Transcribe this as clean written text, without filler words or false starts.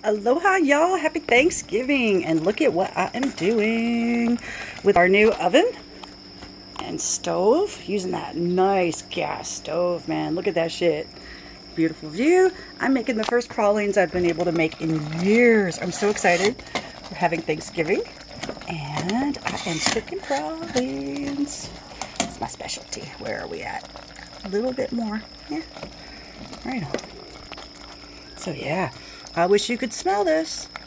Aloha, y'all. Happy Thanksgiving. And look at what I am doing with our new oven and stove. Using that nice gas stove, man. Look at that shit. Beautiful view. I'm making the first pralines I've been able to make in years. I'm so excited. We're having Thanksgiving. And I am cooking pralines. It's my specialty. Where are we at? A little bit more. Yeah. Right on. So yeah. I wish you could smell this.